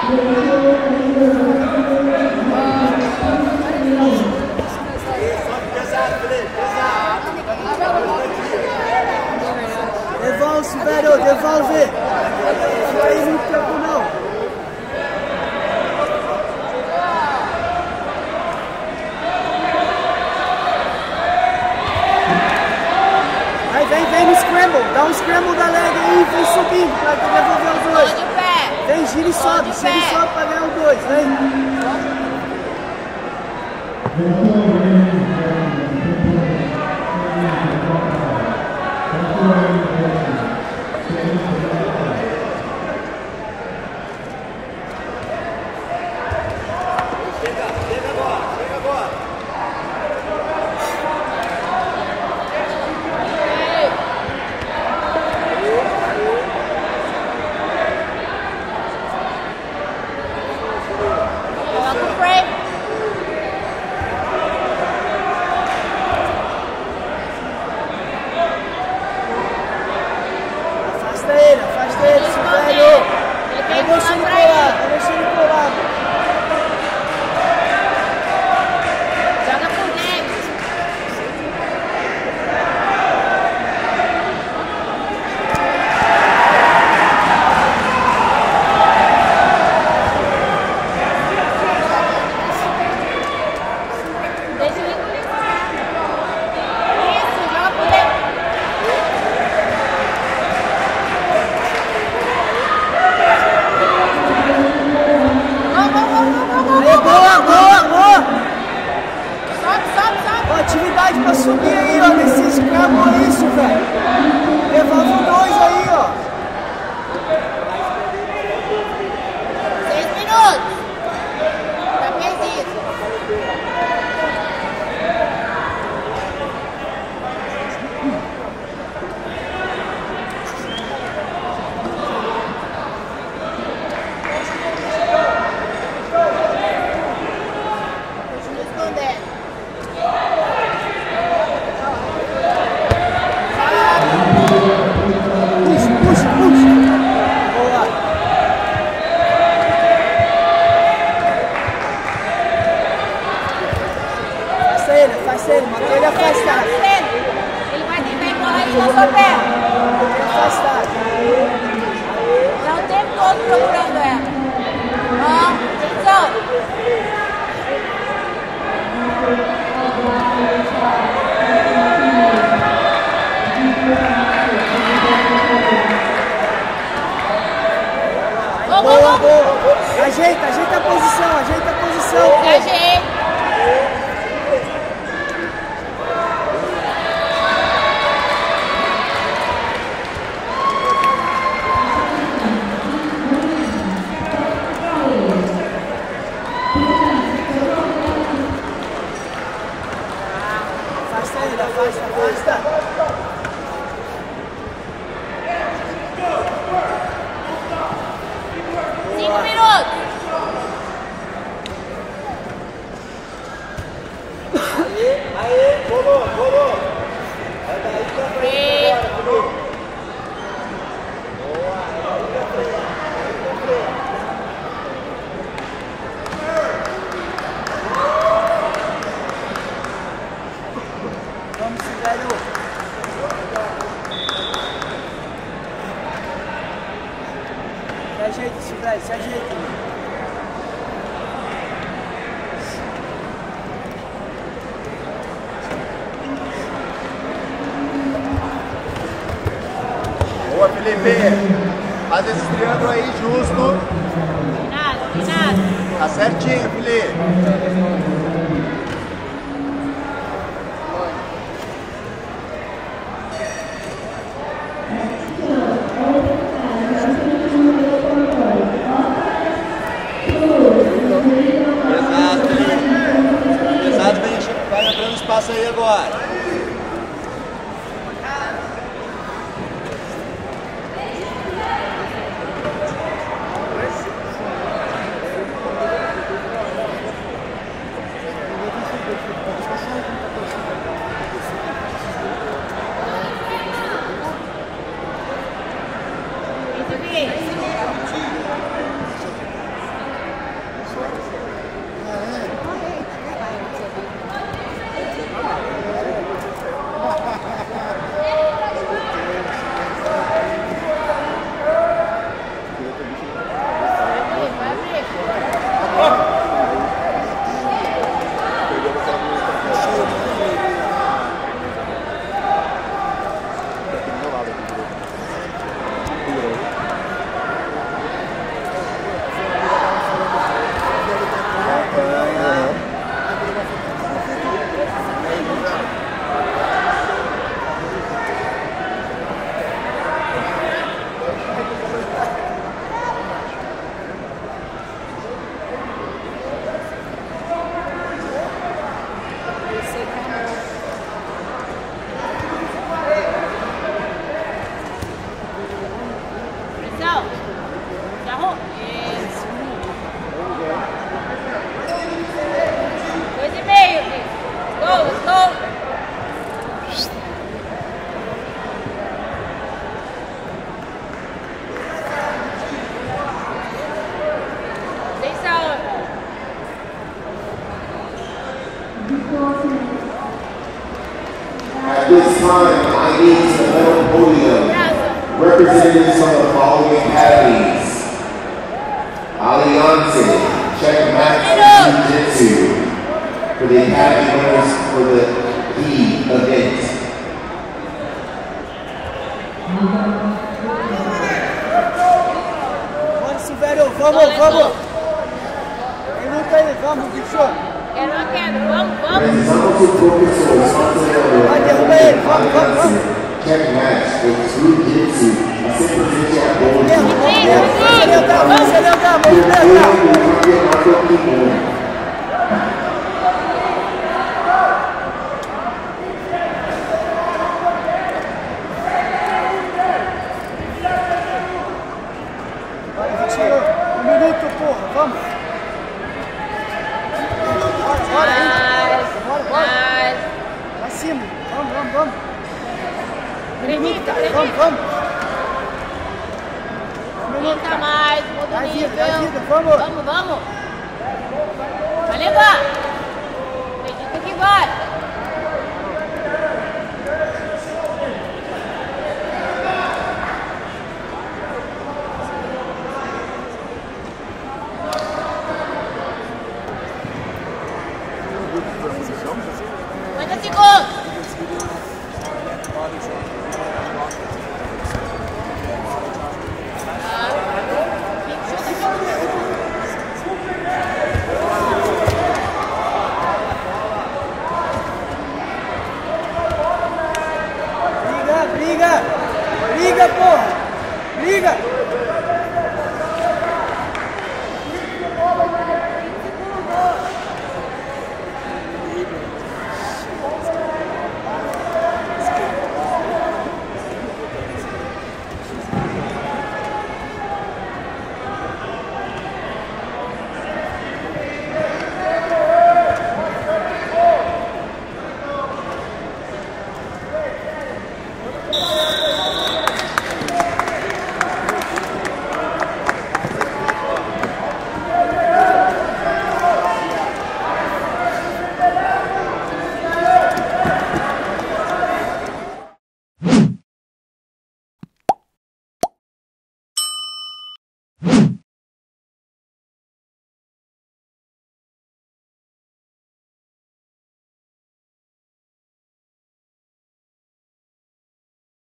Devolve, velho, devolve. Não tem muito tempo não. Aí vem no scramble, dá um scramble da leg aí e vem subindo pra devolver os dois. De pé. Vem, gira e sobe pra ganhar os dois, vem. Afasta ele, esse velho. Vai deixando colado, vai deixando colado. Joga por dentro. Deixa ele engolir. Isso, joga por dentro. Atividade pra subir aí, ó, nesse scramble, isso, velho. Devolve o 2 aí, ó. 6 minutos. Tá perdido. Continua escondendo. Puxa. Boa. Afasta ele, mantém ele afastado. Ele vai tentar empurrar ele na sua perna. Afastado. Tá o tempo todo procurando ela. Ó, atenção. Boa. Ajeita a posição. Ajeita. Afasta ele, afasta. Aê, bolou. É daí pra frente agora, Felipe. Boa, é daí pra frente. Vamos, velho. Se ajeita. Boa, Felipe. Faz esse triângulo aí justo. Nada. Tá certinho, Felipe. Pesado, vai entrando espaço aí agora. time, I need to the medal podium. Representatives from the following academies: Aliante, Checkmate Jiu-Jitsu, for the academy winners for the event. Vamos, Silvério, vamos! Tem luta aí, vamos, bicho! Quero, vamos! Precisamos do professor, Vai, derruba ele, vamos! Checkmate, o Jiu-Jitsu, a ser presente a todos. Vamos acelerar! Vai, Vitinho, 1 minuto, porra, vamos! Bora! Pra cima, vamos! Acredita! Vamos! Fica mais, muda o Dá nível. vida, vamos! Vamos! Vai levar! Acredita que vai!